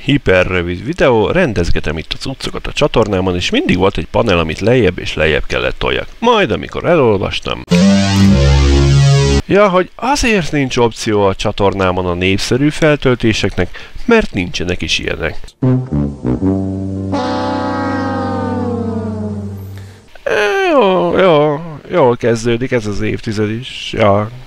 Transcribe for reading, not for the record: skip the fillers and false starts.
hiperrövid videó, rendezgetem itt a cuccokat a csatornámon, és mindig volt egy panel, amit lejjebb és lejjebb kellett toljak. Majd, amikor elolvastam... Ja, hogy azért nincs opció a csatornámon a népszerű feltöltéseknek, mert nincsenek is ilyenek. Jól kezdődik ez az évtized is. Ja.